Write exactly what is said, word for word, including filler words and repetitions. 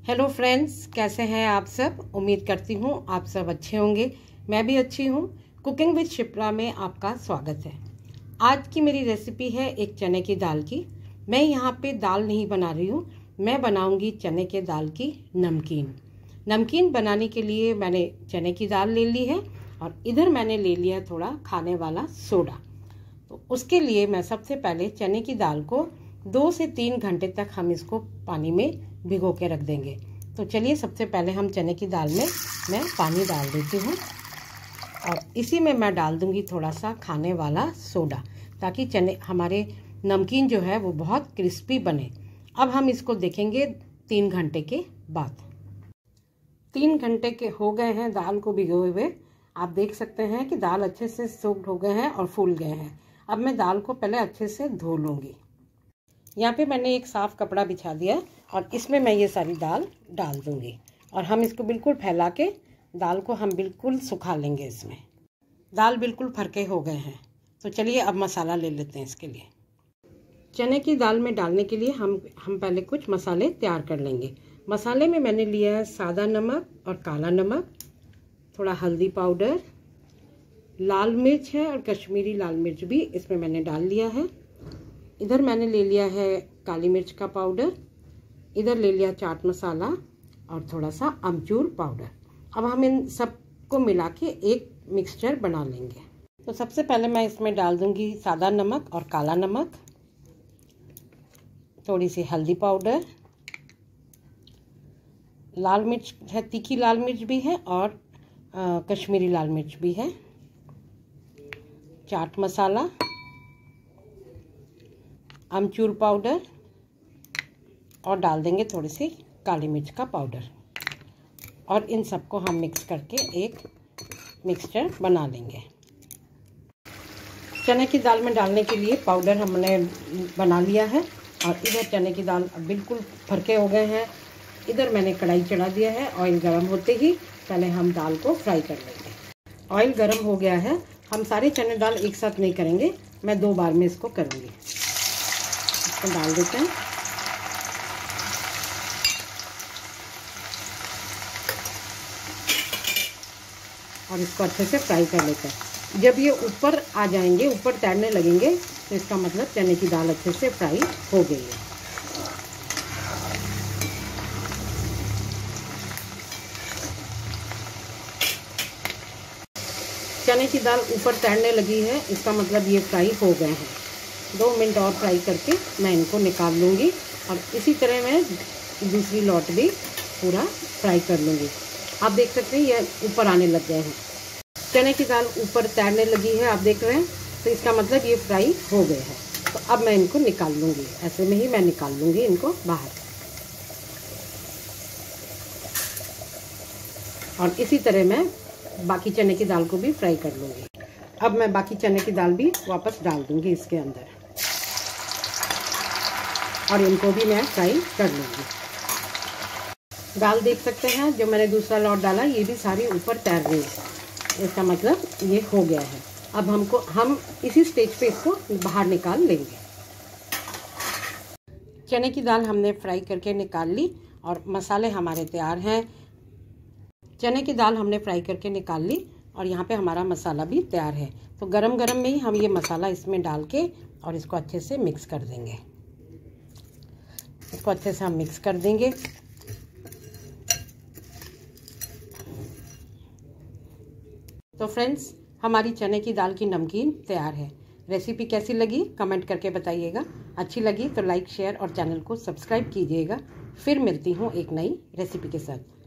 Hello friends, कैसे हैं आप सब। उम्मीद करती हूँ आप सब अच्छे होंगे। मैं भी अच्छी हूँ। कुकिंग विद शिप्रा में आपका स्वागत है। आज की मेरी रेसिपी है एक चने की दाल की। मैं यहाँ पे दाल नहीं बना रही हूँ, मैं बनाऊँगी चने के दाल की नमकीन। नमकीन बनाने के लिए मैंने चने की दाल ले ली है और इधर मैंने ले लिया है थोड़ा खाने वाला सोडा। तो उसके लिए मैं सबसे पहले चने की दाल को दो से तीन घंटे तक हम इसको पानी में भिगो के रख देंगे। तो चलिए सबसे पहले हम चने की दाल में मैं पानी डाल देती हूँ और इसी में मैं डाल दूँगी थोड़ा सा खाने वाला सोडा, ताकि चने हमारे नमकीन जो है वो बहुत क्रिस्पी बने। अब हम इसको देखेंगे तीन घंटे के बाद। तीन घंटे के हो गए हैं दाल को भिगोए हुए। आप देख सकते हैं कि दाल अच्छे से सोक्ड हो गए हैं और फूल गए हैं। अब मैं दाल को पहले अच्छे से धो लूँगी। यहाँ पे मैंने एक साफ़ कपड़ा बिछा दिया और इसमें मैं ये सारी दाल डाल दूँगी और हम इसको बिल्कुल फैला के दाल को हम बिल्कुल सुखा लेंगे। इसमें दाल बिल्कुल फरके हो गए हैं। तो चलिए अब मसाला ले लेते हैं। इसके लिए चने की दाल में डालने के लिए हम हम पहले कुछ मसाले तैयार कर लेंगे। मसाले में मैंने लिया है सादा नमक और काला नमक, थोड़ा हल्दी पाउडर, लाल मिर्च है और कश्मीरी लाल मिर्च भी इसमें मैंने डाल लिया है। इधर मैंने ले लिया है काली मिर्च का पाउडर, इधर ले लिया चाट मसाला और थोड़ा सा अमचूर पाउडर। अब हम इन सब को मिला के एक मिक्सचर बना लेंगे। तो सबसे पहले मैं इसमें डाल दूंगी सादा नमक और काला नमक, थोड़ी सी हल्दी पाउडर, लाल मिर्च है, तीखी लाल मिर्च भी है और आ, कश्मीरी लाल मिर्च भी है, चाट मसाला, अमचूर पाउडर और डाल देंगे थोड़ी सी काली मिर्च का पाउडर और इन सबको हम मिक्स करके एक मिक्सचर बना लेंगे। चने की दाल में डालने के लिए पाउडर हमने बना लिया है और इधर चने की दाल बिल्कुल फरके हो गए हैं। इधर मैंने कढ़ाई चढ़ा दिया है। ऑयल गर्म होते ही पहले हम दाल को फ्राई कर लेंगे। ऑयल गर्म हो गया है। हम सारे चने दाल एक साथ नहीं करेंगे, मैं दो बार में इसको करूँगी। इसको डाल देते हैं और इसको अच्छे से फ्राई कर लेते हैं। जब ये ऊपर आ जाएंगे, ऊपर तैरने लगेंगे, तो इसका मतलब चने की दाल अच्छे से फ्राई हो गई है। चने की दाल ऊपर तैरने लगी है, इसका मतलब ये फ्राई हो गए हैं। दो मिनट और फ्राई करके मैं इनको निकाल लूँगी और इसी तरह मैं दूसरी लौट भी पूरा फ्राई कर लूँगी। आप देख सकते हैं ये ऊपर आने लग गए हैं। चने की दाल ऊपर तैरने लगी है, आप देख रहे हैं, तो इसका मतलब ये फ्राई हो गए हैं। तो अब मैं इनको निकाल लूँगी, ऐसे में ही मैं निकाल लूँगी इनको बाहर। और इसी तरह मैं बाकी चने की दाल को भी फ्राई कर लूँगी। अब मैं बाकी चने की दाल भी वापस डाल दूँगी इसके अंदर और इनको भी मैं फ्राई कर लूँगी। दाल देख सकते हैं, जो मैंने दूसरा लौट डाला ये भी सारी ऊपर तैर रही है। इसका मतलब ये हो गया है। अब हमको हम इसी स्टेज पे इसको बाहर निकाल लेंगे। चने की दाल हमने फ्राई करके निकाल ली और मसाले हमारे तैयार हैं। चने की दाल हमने फ्राई करके निकाल ली और यहाँ पे हमारा मसाला भी तैयार है। तो गरम गरम में ही हम ये मसाला इसमें डाल के और इसको अच्छे से मिक्स कर देंगे। इसको अच्छे से हम मिक्स कर देंगे। तो फ्रेंड्स, हमारी चने की दाल की नमकीन तैयार है। रेसिपी कैसी लगी कमेंट करके बताइएगा। अच्छी लगी तो लाइक, शेयर और चैनल को सब्सक्राइब कीजिएगा। फिर मिलती हूँ एक नई रेसिपी के साथ।